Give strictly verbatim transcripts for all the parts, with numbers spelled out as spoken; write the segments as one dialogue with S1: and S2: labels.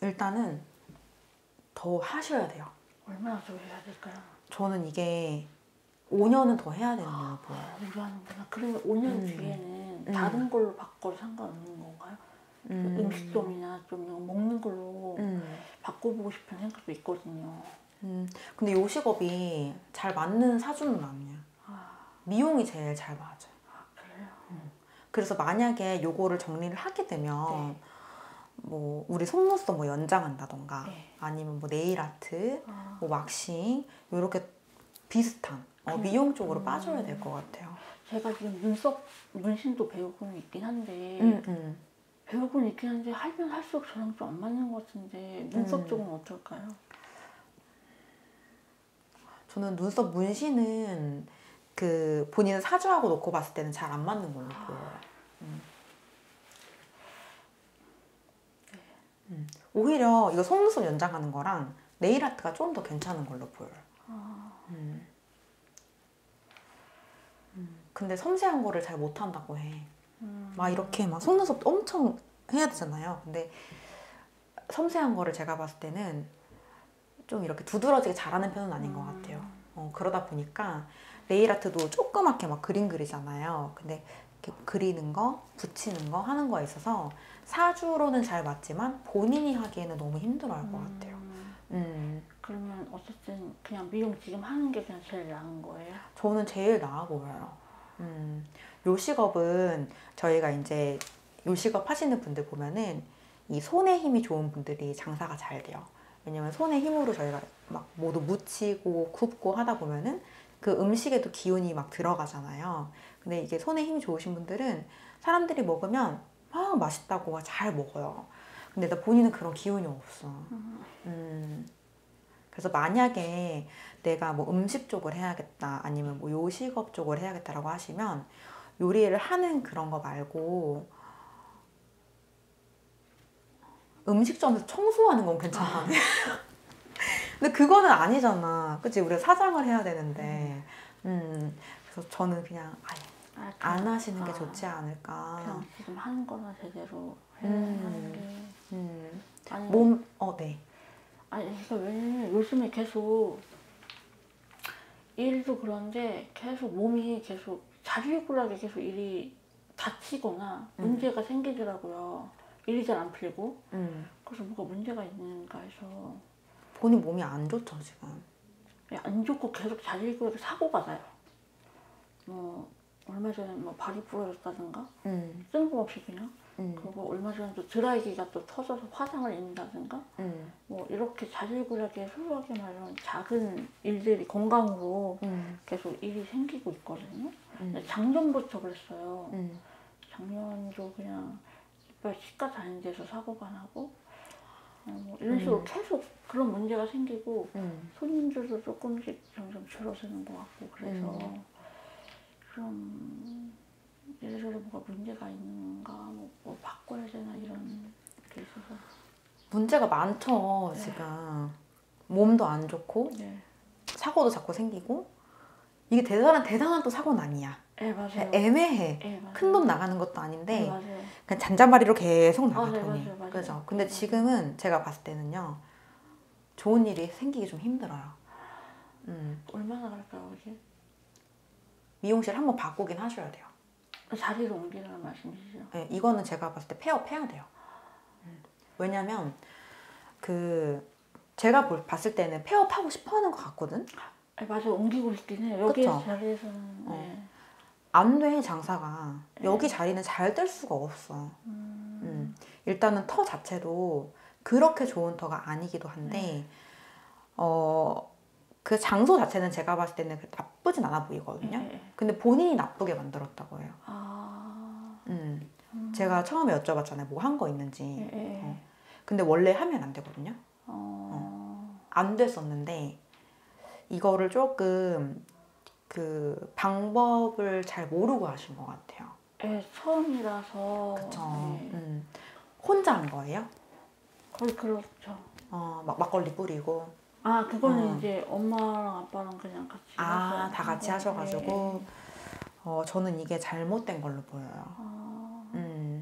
S1: 일단은 더 하셔야 돼요.
S2: 얼마나 더 해야 될까요?
S1: 저는 이게 오 년은 더 해야 되는 걸로 보여요.
S2: 아, 오래 하는구나. 그러면 오 년
S1: 음.
S2: 뒤에는
S1: 음.
S2: 다른 걸로 바꿔도 상관없는 건가요?
S1: 음.
S2: 그 음식점이나 좀 먹는 걸로
S1: 음.
S2: 바꿔보고 싶은 생각도 있거든요.
S1: 음. 근데 요 직업이 잘 맞는 사주는 아니야.
S2: 아,
S1: 미용이 제일 잘 맞아요.
S2: 아 그래요?
S1: 음. 그래서 만약에 요거를 정리를 하게 되면
S2: 네.
S1: 뭐 우리 속눈썹 뭐 연장한다던가
S2: 네.
S1: 아니면 뭐 네일 아트,
S2: 아.
S1: 뭐 왁싱 요렇게 비슷한 어,
S2: 그-
S1: 미용 쪽으로
S2: 음.
S1: 빠져야 될 것 같아요.
S2: 제가 지금 눈썹 문신도 배우고는 있긴 한데
S1: 음, 음.
S2: 배우고는 있긴 한데 하면 할수록 저랑 좀 안 맞는 것 같은데 눈썹
S1: 음.
S2: 쪽은 어떨까요?
S1: 저는 눈썹 문신은 그 본인은 사주하고 놓고 봤을 때는 잘 안 맞는 걸로 보여요. 음. 음. 오히려 이거 속눈썹 연장하는 거랑 네일 아트가 좀 더 괜찮은 걸로 보여요.
S2: 아,
S1: 음. 음. 근데 섬세한 거를 잘 못한다고 해.
S2: 음.
S1: 막 이렇게 막 속눈썹 엄청 해야 되잖아요. 근데 섬세한 거를 제가 봤을 때는 좀 이렇게 두드러지게 잘하는 편은 아닌 것 같아요. 어, 그러다 보니까 네일 아트도 조그맣게 막 그림 그리잖아요. 근데 이렇게 그리는 거, 붙이는 거 하는 거에 있어서 사주로는 잘 맞지만 본인이 하기에는 너무 힘들어할 것 같아요. 음.
S2: 그러면 어쨌든 그냥 미용 지금 하는 게 그냥 제일 나은 거예요?
S1: 저는 제일 나아 보여요. 음. 요 직업은 저희가 이제 요 직업 하시는 분들 보면은 이 손에 힘이 좋은 분들이 장사가 잘 돼요. 왜냐면 손의 힘으로 저희가 막 모두 묻히고 굽고 하다 보면은 그 음식에도 기운이 막 들어가잖아요. 근데 이게 손에 힘이 좋으신 분들은 사람들이 먹으면 막 맛있다고 막 잘 먹어요. 근데 나 본인은 그런 기운이 없어. 음. 그래서 만약에 내가 뭐 음식 쪽을 해야겠다 아니면 뭐 요식업 쪽을 해야겠다라고 하시면 요리를 하는 그런 거 말고 음식점에서 청소하는 건 괜찮다네. 근데 그거는 아니잖아. 그치? 우리가 사장을 해야 되는데. 음, 그래서 저는 그냥 아예
S2: 아,
S1: 안
S2: 그냥-
S1: 하시는 게
S2: 아,
S1: 좋지 않을까.
S2: 그냥 지금 하는 거나 제대로 해야
S1: 음.
S2: 하는 게
S1: 음,
S2: 아니,
S1: 몸, 어, 네.
S2: 아니 그러니까 왜냐면 요즘에 계속 일도 그런데 계속 몸이 계속 자질구레하게 계속 일이 다치거나
S1: 음.
S2: 문제가 생기더라고요. 일이 잘 안 풀리고.
S1: 음,
S2: 그래서 뭐가 문제가 있는가 해서
S1: 본인 몸이 안 좋죠, 지금.
S2: 안 좋고 계속 자질구레하게 사고가 나요. 뭐 얼마 전에 뭐 발이 부러졌다든가
S1: 음,
S2: 뜬금없이 그냥
S1: 음,
S2: 그리고 얼마 전에 또 드라이기가 또 터져서 화상을 입는다든가
S1: 음,
S2: 뭐 이렇게 자질구레하게 소소하게 말하는 작은 일들이 건강으로
S1: 음,
S2: 계속 일이 생기고 있거든요.
S1: 음,
S2: 근데 작년부터 그랬어요.
S1: 음.
S2: 작년도 그냥 이빨 치과 다니는 데서 사고가 나고 어, 뭐 이런 식으로
S1: 음.
S2: 계속 그런 문제가 생기고
S1: 음.
S2: 손님들도 조금씩 점점 줄어드는 것 같고 그래서
S1: 음.
S2: 좀 이래저래 뭐가 문제가 있는가 뭐, 뭐 바꿔야 되나 이런 게 있어서
S1: 문제가 많죠,
S2: 네.
S1: 지금. 몸도 안 좋고,
S2: 네,
S1: 사고도 자꾸 생기고, 이게 대단한, 대단한 또 사고는 아니야.
S2: 네 맞아요.
S1: 애매해.
S2: 네, 맞아요.
S1: 큰 돈 나가는 것도
S2: 네,
S1: 아닌데,
S2: 맞아요.
S1: 그냥 잔잔바리로 계속 나가,
S2: 맞아요,
S1: 돈이.
S2: 맞아요, 맞아요.
S1: 그죠? 근데
S2: 네,
S1: 지금은 제가 봤을 때는요, 좋은 일이 생기기 좀 힘들어요. 음.
S2: 얼마나 갈까요, 이게?
S1: 미용실 한번 바꾸긴 하셔야 돼요.
S2: 자리를 옮기라는 말씀이시죠?
S1: 네, 이거는 제가 봤을 때 폐업해야 돼요. 음. 왜냐면, 그, 제가 볼- 봤을 때는 폐업하고 싶어 하는 것 같거든?
S2: 네, 맞아요. 옮기고 싶긴 해요. 여기
S1: 그쵸?
S2: 자리에서는
S1: 어.
S2: 네.
S1: 안 돼, 장사가.
S2: 네.
S1: 여기 자리는 잘 될 수가 없어.
S2: 음,
S1: 음. 일단은 터 자체도 그렇게 좋은 터가 아니기도 한데,
S2: 네.
S1: 어, 그 장소 자체는 제가 봤을 때는 나쁘진 않아 보이거든요.
S2: 네, 네.
S1: 근데 본인이 나쁘게 만들었다고 해요.
S2: 아,
S1: 음.
S2: 음.
S1: 제가 처음에 여쭤봤잖아요. 뭐 한 거 있는지.
S2: 네, 네.
S1: 어. 근데 원래 하면 안 되거든요.
S2: 어,
S1: 안 됐었는데, 이거를 조금 그 방법을 잘 모르고 하신 것 같아요.
S2: 네, 처음이라서
S1: 그쵸.
S2: 네.
S1: 음. 혼자 한 거예요?
S2: 거의 그렇죠.
S1: 어, 막 막걸리 뿌리고.
S2: 아, 그거는
S1: 어.
S2: 이제 엄마랑 아빠랑 그냥 같이
S1: 아,
S2: 해서
S1: 다
S2: 한
S1: 같이
S2: 거.
S1: 하셔가지고.
S2: 네.
S1: 어, 저는 이게 잘못된 걸로 보여요.
S2: 아,
S1: 음.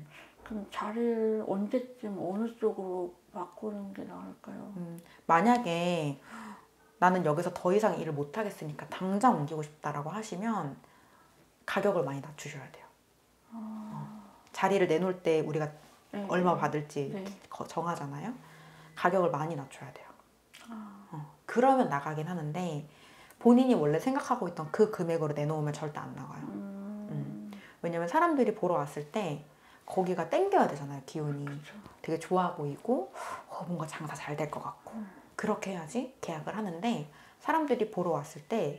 S2: 그럼 자리를 언제쯤 어느 쪽으로 바꾸는 게 나을까요?
S1: 음, 만약에 나는 여기서 더 이상 일을 못 하겠으니까 당장 옮기고 싶다라고 하시면 가격을 많이 낮추셔야 돼요.
S2: 아,
S1: 어, 자리를 내놓을 때 우리가
S2: 네,
S1: 얼마
S2: 네.
S1: 받을지
S2: 네.
S1: 거- 정하잖아요. 가격을 많이 낮춰야 돼요.
S2: 아,
S1: 어, 그러면 나가긴 하는데 본인이 원래 생각하고 있던 그 금액으로 내놓으면 절대 안 나가요.
S2: 음,
S1: 음. 왜냐면 사람들이 보러 왔을 때 거기가 땡겨야 되잖아요. 기운이
S2: 그쵸.
S1: 되게 좋아 보이고 어, 뭔가 장사 잘 될 것 같고
S2: 음.
S1: 그렇게 해야지 계약을 하는데 사람들이 보러 왔을 때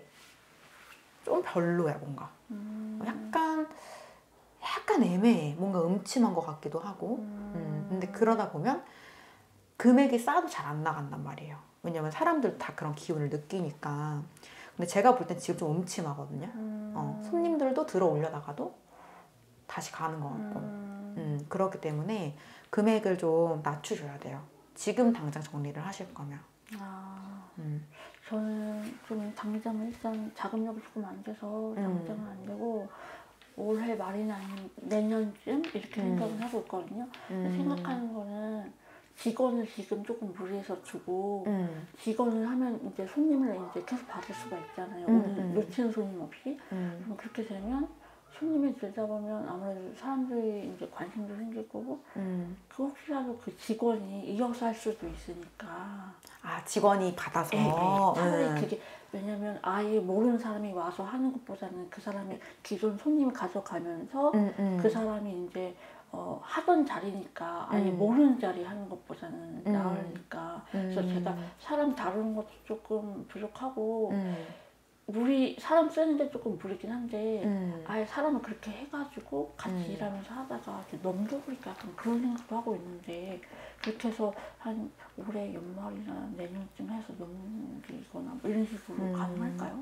S1: 좀 별로야 뭔가
S2: 음,
S1: 약간 약간 애매해. 뭔가 음침한 것 같기도 하고
S2: 음,
S1: 음, 근데 그러다 보면 금액이 싸도 잘 안 나간단 말이에요. 왜냐면 사람들 다 그런 기운을 느끼니까. 근데 제가 볼 땐 지금 좀 음침하거든요.
S2: 음,
S1: 어, 손님들도 들어 올려다가도 다시 가는 것 같고
S2: 음,
S1: 음, 그렇기 때문에 금액을 좀 낮추셔야 돼요. 지금 당장 정리를 하실 거면
S2: 아,
S1: 음,
S2: 저는 좀 당장은 일단 자금력이 조금 안 돼서
S1: 음.
S2: 당장은 안 되고 올해 말이나 아니면 내년쯤 이렇게
S1: 음.
S2: 생각을 하고 있거든요. 근데
S1: 음,
S2: 생각하는 거는 직원을 지금 조금 무리해서 주고
S1: 음,
S2: 직원을 하면 이제 손님을 이제 계속 받을 수가 있잖아요.
S1: 음,
S2: 오늘
S1: 음.
S2: 놓치는 손님 없이.
S1: 음,
S2: 그럼 그렇게 되면 손님이 들다 보면 아무래도 사람들이 이제 관심도 생길 거고
S1: 음.
S2: 그 혹시라도 그 직원이 이어서 할 수도 있으니까.
S1: 아 직원이 받아서
S2: 예, 예. 차라리
S1: 음.
S2: 그게 왜냐면 아예 모르는 사람이 와서 하는 것보다는 그 사람이 기존 손님 가져가면서
S1: 음, 음.
S2: 그 사람이 이제 어, 하던 자리니까 아예
S1: 음.
S2: 모르는 자리 하는 것보다는
S1: 음.
S2: 나으니까 그래서
S1: 음.
S2: 제가 사람 다루는 것도 조금 부족하고
S1: 음,
S2: 무리 사람 쓰는데 조금 무리긴 한데
S1: 음.
S2: 아예 사람을 그렇게 해가지고 같이
S1: 음.
S2: 일하면서 하다가 이렇게 넘겨버릴까 약간 그런 생각도 하고 있는데 그렇게 해서 한 올해 연말이나 내년쯤 해서 넘기거나 뭐 이런 식으로
S1: 음.
S2: 가능할까요?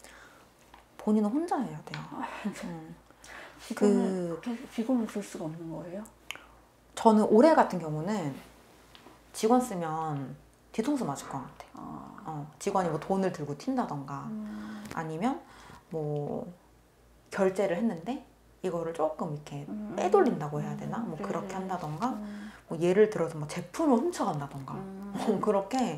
S1: 본인은 혼자 해야 돼요. 음.
S2: 직원을
S1: 그
S2: 계속 직원을 줄 수가 없는 거예요?
S1: 저는 올해 같은 경우는 직원 쓰면 뒤통수 맞을 것 같아요.
S2: 아,
S1: 어, 직원이 뭐 돈을 들고 튄다던가
S2: 음,
S1: 아니면 뭐 결제를 했는데 이거를 조금 이렇게
S2: 음,
S1: 빼돌린다고 해야
S2: 음,
S1: 되나? 뭐
S2: 네,
S1: 그렇게
S2: 네.
S1: 한다던가
S2: 음,
S1: 뭐 예를 들어서 뭐 제품을 훔쳐간다던가
S2: 음,
S1: 그렇게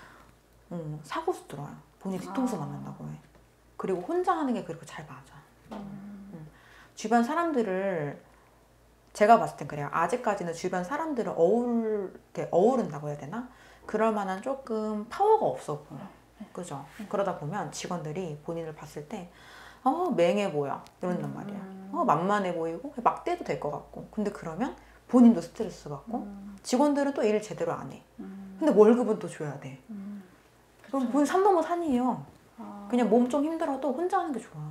S1: 음, 사고수 들어요. 본인 뒤통수
S2: 아.
S1: 맞는다고 해. 그리고 혼자 하는 게 그리고 잘 맞아.
S2: 음,
S1: 음. 주변 사람들을 제가 봤을 땐 그래요. 아직까지는 주변 사람들을 어울, 이렇게 어우른다고 해야 되나? 그럴 만한 조금 파워가 없어 보여. 그죠? 그러다 보면 직원들이 본인을 봤을 때, 어, 맹해 보여. 이런단 말이야. 어, 만만해 보이고, 막대도 될 것 같고. 근데 그러면 본인도 스트레스 받고,
S2: 음,
S1: 직원들은 또 일을 제대로 안 해.
S2: 음,
S1: 근데 월급은 또 줘야 돼.
S2: 음,
S1: 그럼
S2: 그쵸.
S1: 본인 산 넘어 산이에요.
S2: 아,
S1: 그냥 몸 좀 힘들어도 혼자 하는 게 좋아.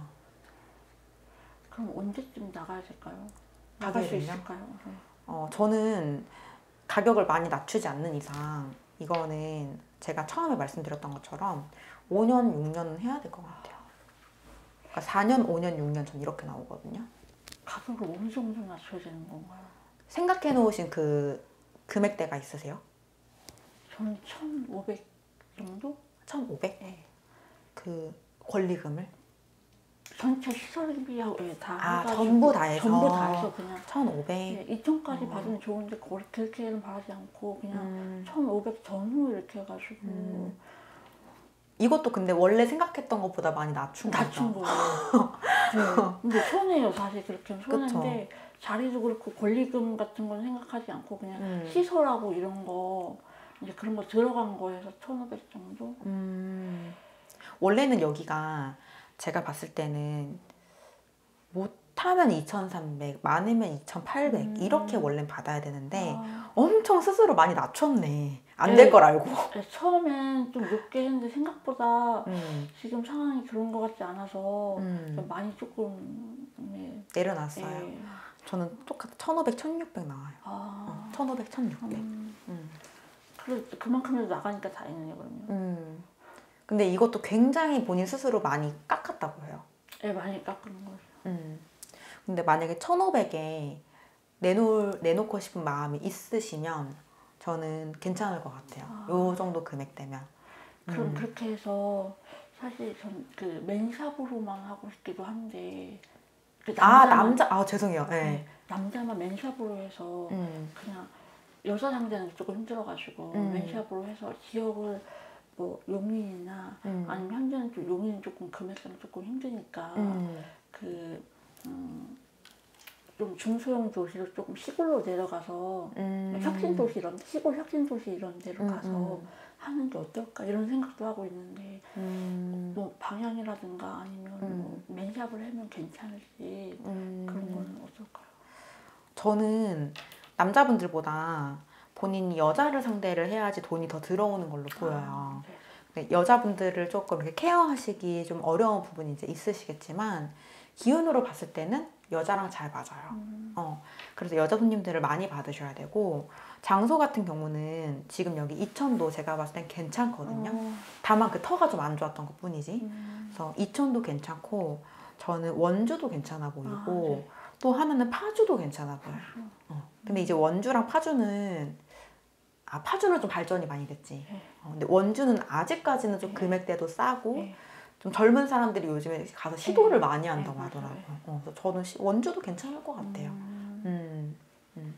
S2: 그럼 언제쯤 나가야 될까요? 나갈 수
S1: 가게를요?
S2: 있을까요? 네.
S1: 어, 저는 가격을 많이 낮추지 않는 이상 이거는 제가 처음에 말씀드렸던 것처럼 오 년, 육 년은 해야 될 것 같아요. 그러니까 사 년, 오 년, 육 년 전 이렇게 나오거든요.
S2: 가격을 어느 정도 낮춰야 되는 건가요?
S1: 생각해 놓으신 그 금액대가 있으세요?
S2: 저는 천오백 정도?
S1: 천오백?
S2: 네.
S1: 그 권리금을?
S2: 전체 시설비하고 예, 다
S1: 아,
S2: 해가지고
S1: 전부 다 해서?
S2: 전부 다 해서 그냥
S1: 천오백?
S2: 예, 이천까지
S1: 어.
S2: 받으면 좋은데 거의 그렇게는 바라지 않고 그냥
S1: 음,
S2: 천오백 전후 이렇게 해가지고
S1: 음. 이것도 근데 원래 생각했던 것보다 많이 낮춘
S2: 낮춘
S1: 거죠.
S2: 거예요. 네. 근데 손해요 사실 그렇게 하면 손해인데 자리도 그렇고 권리금 같은 건 생각하지 않고 그냥
S1: 음.
S2: 시설하고 이런 거 이제 그런 거 들어간 거에서 천오백 정도?
S1: 음, 원래는 여기가 제가 봤을 때는 못하면 이천삼백, 많으면 이천팔백
S2: 음.
S1: 이렇게 원래는 받아야 되는데
S2: 아,
S1: 엄청 스스로 많이 낮췄네. 안
S2: 네.
S1: 될 걸 알고.
S2: 네, 처음엔 좀 높게 했는데 생각보다
S1: 음,
S2: 지금 상황이 그런 것 같지 않아서
S1: 음,
S2: 좀 많이 조금 네,
S1: 내려놨어요.
S2: 예.
S1: 저는 똑같아. 천오백, 천육백 나와요.
S2: 아,
S1: 어, 천오백, 천육백.
S2: 음,
S1: 음,
S2: 그래 그만큼이라도 나가니까 다행이네요 그러면.
S1: 음. 근데 이것도 굉장히 본인 스스로 많이 깎았다고 해요.
S2: 예, 많이 깎는 거죠.
S1: 음. 근데 만약에 천오백에 내놓을, 내놓고 싶은 마음이 있으시면 저는 괜찮을 것 같아요.
S2: 아.
S1: 요 정도 금액대면.
S2: 그럼
S1: 음.
S2: 그렇게 해서 사실 전 그 맨샵으로만 하고 싶기도 한데 그
S1: 아
S2: 남자만-
S1: 남자 아 죄송해요. 네.
S2: 네, 남자만 맨샵으로 해서
S1: 음.
S2: 그냥 여자 상대는 조금 힘들어가지고
S1: 음.
S2: 맨샵으로 해서 지역을 뭐 용인이나
S1: 음.
S2: 아니면 현재는 좀 용인은 조금 금액상 조금 힘드니까
S1: 음.
S2: 그 음, 좀 중소형 도시로 조금 시골로 내려가서
S1: 음.
S2: 혁신 도시 이런 시골 혁신 도시 이런 데로
S1: 음,
S2: 가서
S1: 음.
S2: 하는 게 어떨까 이런 생각도 하고 있는데
S1: 음.
S2: 뭐 방향이라든가 아니면
S1: 음.
S2: 뭐 맨샵을 하면 괜찮을지
S1: 음.
S2: 그런 거는 어떨까요?
S1: 저는 남자분들보다 본인이 여자를 상대를 해야지 돈이 더 들어오는 걸로 보여요.
S2: 아, 네.
S1: 근데 여자분들을 조금 이렇게 케어하시기 좀 어려운 부분이 이제 있으시겠지만 기운으로 봤을 때는 여자랑 잘 맞아요.
S2: 음.
S1: 어, 그래서 여자 손님들을 많이 받으셔야 되고 장소 같은 경우는 지금 여기 이천도 제가 봤을 땐 괜찮거든요.
S2: 어,
S1: 다만 그 터가 좀 안 좋았던 것 뿐이지.
S2: 음.
S1: 그래서 이천도 괜찮고 저는 원주도 괜찮아 보이고
S2: 아, 네.
S1: 또 하나는 파주도 괜찮아 보여요.
S2: 그래서,
S1: 어. 근데 이제 원주랑 파주는 아 파주는 좀 발전이 많이 됐지.
S2: 네.
S1: 어, 근데 원주는 아직까지는 좀
S2: 네.
S1: 금액대도 싸고
S2: 네.
S1: 좀 젊은 사람들이 요즘에 가서 시도를
S2: 네.
S1: 많이 한다고
S2: 네,
S1: 하더라고요.
S2: 맞아요.
S1: 어, 그래서 저는 시- 원주도 괜찮을 것 같아요.
S2: 음.
S1: 음. 음.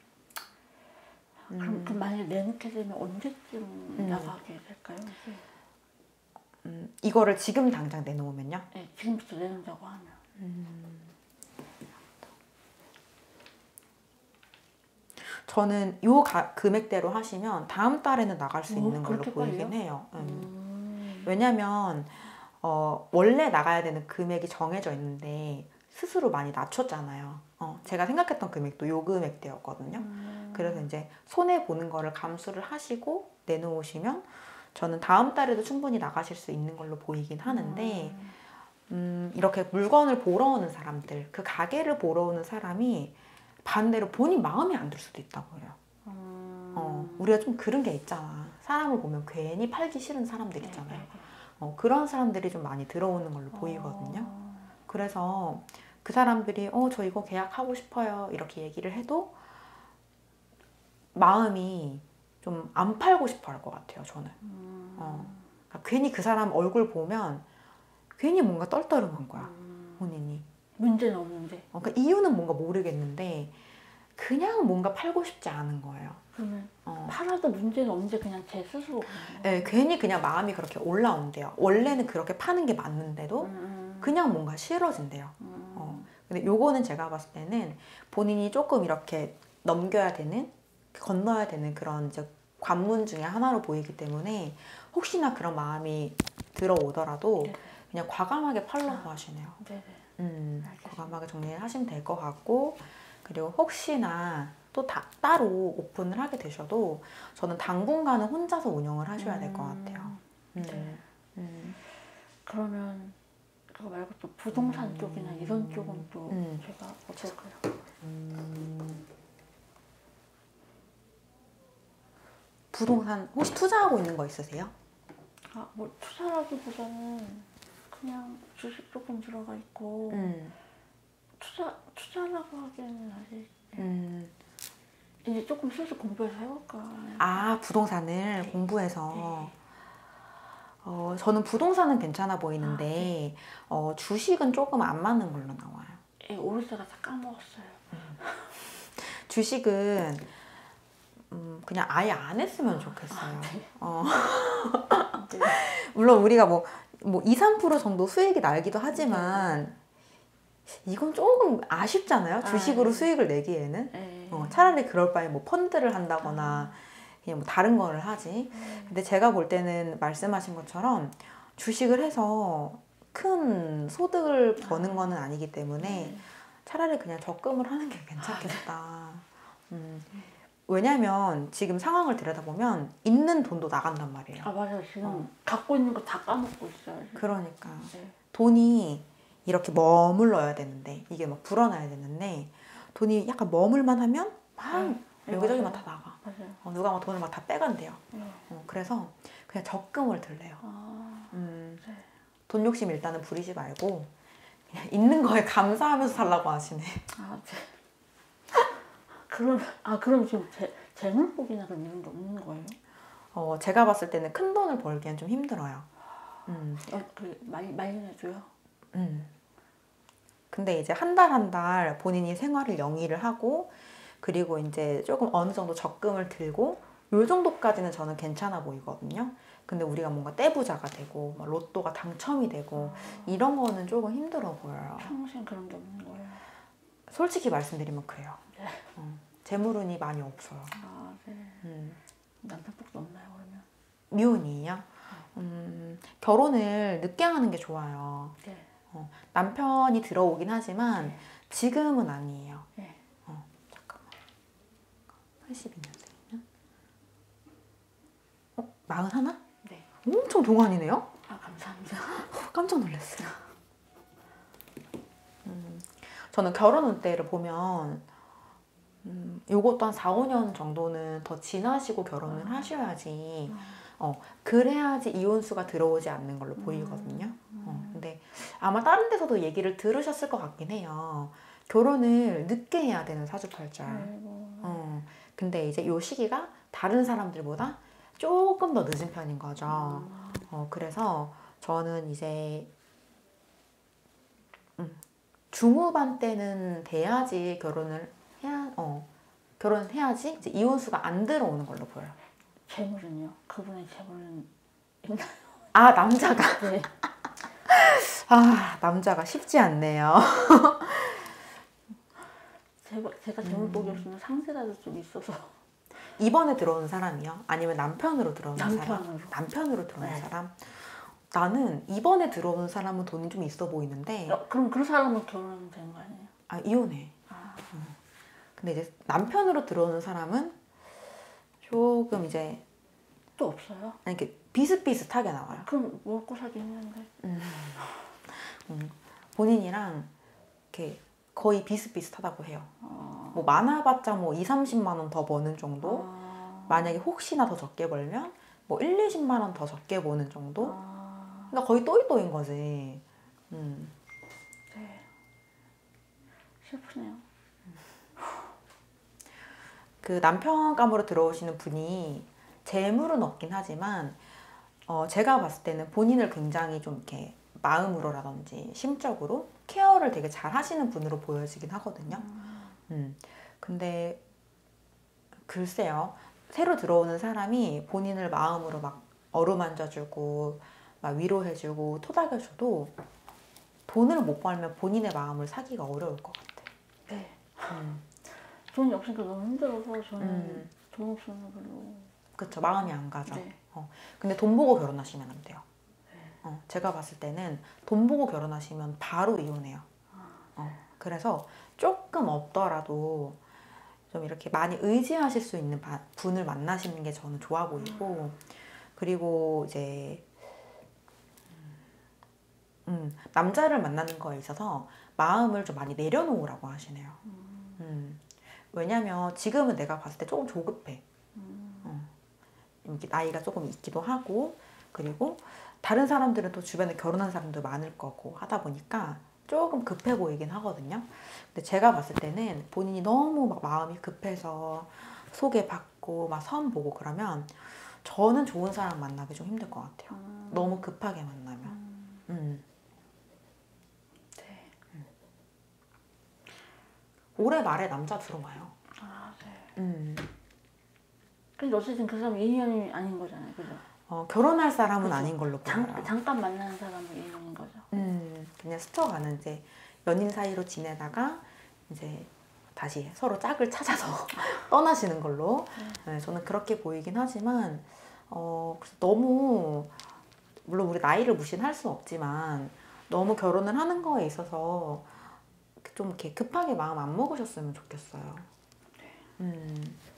S2: 그럼 그 만약에 내놓게 되면 언제쯤
S1: 음.
S2: 나가게 될까요? 이제?
S1: 음, 이거를 지금 당장 내놓으면요.
S2: 네, 지금부터 내놓는다고 하면.
S1: 저는 요 가- 금액대로 하시면 다음 달에는 나갈 수
S2: 오,
S1: 있는 걸로
S2: 그렇게
S1: 보이긴
S2: 빨리요?
S1: 해요. 음.
S2: 음.
S1: 왜냐면 어, 원래 나가야 되는 금액이 정해져 있는데 스스로 많이 낮췄잖아요. 어, 제가 생각했던 금액도 요 금액대였거든요.
S2: 음.
S1: 그래서 이제 손해 보는 거를 감수를 하시고 내놓으시면 저는 다음 달에도 충분히 나가실 수 있는 걸로 보이긴 하는데
S2: 음.
S1: 음, 이렇게 물건을 보러 오는 사람들, 그 가게를 보러 오는 사람이 반대로 본인 마음에 안 들 수도 있다고 해요.
S2: 음.
S1: 어, 우리가 좀 그런 게 있잖아. 사람을 보면 괜히 팔기 싫은 사람들
S2: 네,
S1: 있잖아요.
S2: 네, 네.
S1: 어, 그런 사람들이 좀 많이 들어오는 걸로 보이거든요.
S2: 어.
S1: 그래서 그 사람들이 어, 저 이거 계약하고 싶어요. 이렇게 얘기를 해도 마음이 좀 안 팔고 싶어 할 것 같아요. 저는.
S2: 음.
S1: 어, 그러니까 괜히 그 사람 얼굴 보면 괜히 뭔가 떨떠름한 거야.
S2: 음.
S1: 본인이.
S2: 문제는 없는데.
S1: 어, 그러니까 이유는 뭔가 모르겠는데 그냥 뭔가 팔고 싶지 않은 거예요.
S2: 그러면
S1: 어.
S2: 팔아도 문제는 없는데 그냥 제 스스로 그런 거.
S1: 네, 괜히 그냥 마음이 그렇게 올라온대요. 원래는 그렇게 파는 게 맞는데도
S2: 음.
S1: 그냥 뭔가 싫어진대요.
S2: 음.
S1: 어. 근데 요거는 제가 봤을 때는 본인이 조금 이렇게 넘겨야 되는, 건너야 되는 그런 이제 관문 중에 하나로 보이기 때문에 혹시나 그런 마음이 들어오더라도
S2: 네.
S1: 그냥 과감하게 팔려고 하시네요.
S2: 네네.
S1: 음,
S2: 알겠습니다.
S1: 과감하게 정리를 하시면 될 것 같고, 그리고 혹시나 또 다, 따로 오픈을 하게 되셔도 저는 당분간은 혼자서 운영을 하셔야 될 것 같아요. 음,
S2: 네.
S1: 음,
S2: 그러면 그거 말고 또 부동산 쪽이나 이런 쪽은 또
S1: 음.
S2: 제가 어떨까요?
S1: 부동산 혹시 투자하고 있는 거 있으세요?
S2: 아, 뭐 투자라기보다는 그냥 주식 조금 들어가 있고
S1: 음,
S2: 투자 투자라고 하기에는 아직
S1: 음.
S2: 이제 조금 슬슬 공부해서 해볼까.
S1: 아, 부동산을 공부해서. 어, 저는 부동산은 괜찮아 보이는데 어, 주식은 조금 안 맞는 걸로 나와요.
S2: 예, 오를 때가 다 까먹었어요.
S1: 주식은 음, 그냥 아예 안 했으면 좋겠어요. 어.
S2: 네.
S1: 물론 우리가 뭐, 뭐 이, 삼 퍼센트 정도 수익이 나기도 하지만 이건 조금 아쉽잖아요. 주식으로
S2: 아, 네.
S1: 수익을 내기에는.
S2: 네.
S1: 어, 차라리 그럴 바에 뭐 펀드를 한다거나 그냥 뭐 다른 거를 하지. 근데 제가 볼 때는 말씀하신 것처럼 주식을 해서 큰 소득을 버는 거는 아니기 때문에
S2: 네.
S1: 차라리 그냥 적금을 하는 게 괜찮겠다. 음, 왜냐면 지금 상황을 들여다보면 있는 돈도 나간단 말이에요.
S2: 아 맞아요. 지금
S1: 어.
S2: 갖고 있는 거 다 까먹고 있어요. 지금.
S1: 그러니까
S2: 네.
S1: 돈이 이렇게 머물러야 되는데 이게 막 불어나야 되는데 돈이 약간 머물만 하면 막
S2: 네,
S1: 여기저기 막
S2: 맞아요.
S1: 다 나가.
S2: 맞아요.
S1: 어, 누가 막 돈을 막 다 빼간대요.
S2: 네.
S1: 어, 그래서 그냥 적금을 들래요.
S2: 아,
S1: 음,
S2: 네.
S1: 돈 욕심 일단은 부리지 말고 그냥 있는 거에 감사하면서 살라고 하시네.
S2: 아, 네. 그럼 아 그럼 지금 재 재물복이나 그런 이런 게 없는 거예요?
S1: 어, 제가 봤을 때는 큰 돈을 벌기엔 좀 힘들어요. 음,
S2: 어, 그 말, 말년에도요?
S1: 음. 근데 이제 한 달 한 달 본인이 생활을 영위를 하고 그리고 이제 조금 어느 정도 적금을 들고 요 정도까지는 저는 괜찮아 보이거든요. 근데 우리가 뭔가 떼부자가 되고 막 로또가 당첨이 되고 이런 거는 조금 힘들어 보여요.
S2: 평생 그런 게 없는 거예요.
S1: 솔직히 말씀드리면 그래요.
S2: 네.
S1: 어, 재물운이 많이 없어요.
S2: 아, 네.
S1: 음.
S2: 남편복도 없나요, 그러면?
S1: 미혼이에요? 음, 결혼을 늦게 하는 게 좋아요.
S2: 네.
S1: 어, 남편이 들어오긴 하지만
S2: 네.
S1: 지금은 아니에요.
S2: 네.
S1: 어, 잠깐만. 팔십이 년생이면? 어, 마흔하나?
S2: 네.
S1: 엄청 동안이네요?
S2: 아, 감사합니다.
S1: 깜짝 놀랐어요. 음, 저는 결혼 운때를 보면 음, 요것도 한 사, 오 년 정도는 더 지나시고 결혼을 하셔야지 어, 그래야지 이혼수가 들어오지 않는 걸로 보이거든요. 어, 근데 아마 다른 데서도 얘기를 들으셨을 것 같긴 해요. 결혼을 늦게 해야 되는 사주팔자. 어, 근데 이제 요 시기가 다른 사람들보다 조금 더 늦은 편인 거죠. 어, 그래서 저는 이제 음, 중후반 때는 돼야지 결혼을 해야, 어, 결혼을 해야지 이제 이혼수가 안 들어오는 걸로 보여요.
S2: 재물은요? 그분의 재물은 있나요?
S1: 아, 남자가.
S2: 네.
S1: 아, 남자가 쉽지 않네요.
S2: 제가, 제가 재물 복이 없으면 상세라도 좀 있어서.
S1: 이번에 들어오는 사람이요? 아니면 남편으로 들어오는
S2: 남편으로.
S1: 사람? 남편으로 들어오는
S2: 네.
S1: 사람? 나는 이번에 들어오는 사람은 돈이 좀 있어 보이는데
S2: 어, 그럼 그 사람은 결혼하면 되는 거 아니에요?
S1: 아, 이혼해.
S2: 아,
S1: 근데 이제 남편으로 들어오는 사람은 조금 이제
S2: 또 없어요?
S1: 아니, 이렇게 비슷비슷하게 나와요.
S2: 그럼 먹고 살기 힘든데.
S1: 음, 본인이랑 이렇게 거의 비슷비슷하다고 해요.
S2: 어,
S1: 뭐 많아봤자 뭐 이, 삼십만 원 더 버는 정도?
S2: 아,
S1: 만약에 혹시나 더 적게 벌면 뭐 일, 이십만 원 더 적게 버는 정도?
S2: 아,
S1: 그러니까 거의 또이또인 거지. 음.
S2: 네. 슬프네요.
S1: 그 남편감으로 들어오시는 분이 재물은 없긴 하지만 어, 제가 봤을 때는 본인을 굉장히 좀 이렇게 마음으로라든지 심적으로 케어를 되게 잘 하시는 분으로 보여지긴 하거든요. 음. 근데 글쎄요. 새로 들어오는 사람이 본인을 마음으로 막 어루만져주고 막 위로해주고 토닥여줘도 돈을 못 벌면 본인의 마음을 사기가 어려울 것 같아.
S2: 네.
S1: 음.
S2: 돈이 없으니까 너무 힘들어서 저는
S1: 음.
S2: 돈 없으면 별로.
S1: 그쵸. 마음이 안 가죠.
S2: 네.
S1: 어. 근데 돈 보고 결혼하시면 안 돼요. 어. 제가 봤을 때는 돈 보고 결혼하시면 바로 이혼해요. 어. 그래서 조금 없더라도 좀 이렇게 많이 의지하실 수 있는 바, 분을 만나시는 게 저는 좋아 보이고 그리고 이제 음, 남자를 만나는 거에 있어서 마음을 좀 많이 내려놓으라고 하시네요. 음. 왜냐면 지금은 내가 봤을 때 조금 조급해. 어. 이렇게 나이가 조금 있기도 하고 그리고 다른 사람들은 또 주변에 결혼한 사람도 많을 거고 하다 보니까 조금 급해 보이긴 하거든요. 근데 제가 봤을 때는 본인이 너무 막 마음이 급해서 소개받고 막 선 보고 그러면 저는 좋은 사람 만나기 좀 힘들 것 같아요.
S2: 음.
S1: 너무 급하게 만나면. 음.
S2: 네.
S1: 올해 말에 남자 들어와요.
S2: 아, 네.
S1: 음.
S2: 근데 어쨌든 그 사람은 인연이 아닌 거잖아요, 그죠?
S1: 어, 결혼할 사람은
S2: 그죠.
S1: 아닌 걸로 보여요.
S2: 잠, 잠깐 만나는 사람은 인연인 거죠.
S1: 음, 그냥 스쳐가는 이제 연인 사이로 지내다가 이제 다시 서로 짝을 찾아서 떠나시는 걸로 네, 저는 그렇게 보이긴 하지만 어, 그래서 너무 물론 우리 나이를 무시할 수는 없지만 너무 결혼을 하는 거에 있어서 좀 이렇게 급하게 마음 안 먹으셨으면 좋겠어요. 음.